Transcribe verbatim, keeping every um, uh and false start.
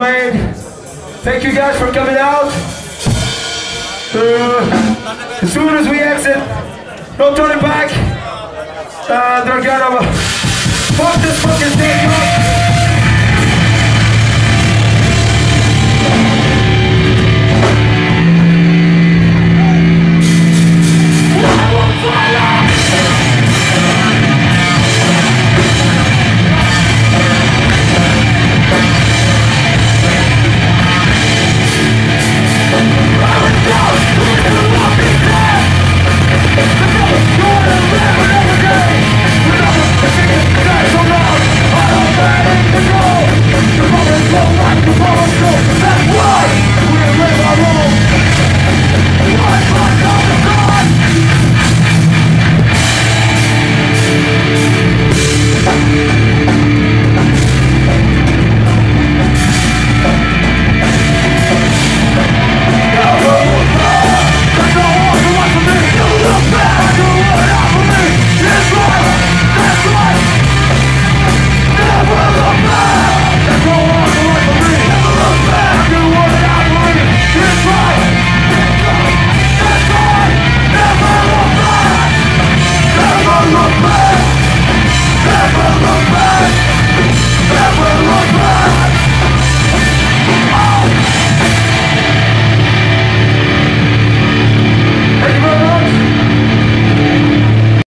Thank you guys for coming out. Uh, as soon as we exit, no turning back. Uh, they're gonna fuck this fucking thing up.